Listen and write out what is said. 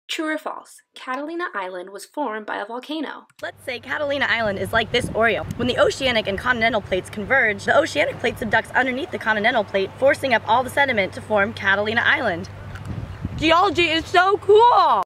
True or false? Catalina Island was formed by a volcano. Let's say Catalina Island is like this Oreo. When the oceanic and continental plates converge, the oceanic plate subducts underneath the continental plate, forcing up all the sediment to form Catalina Island. Geology is so cool!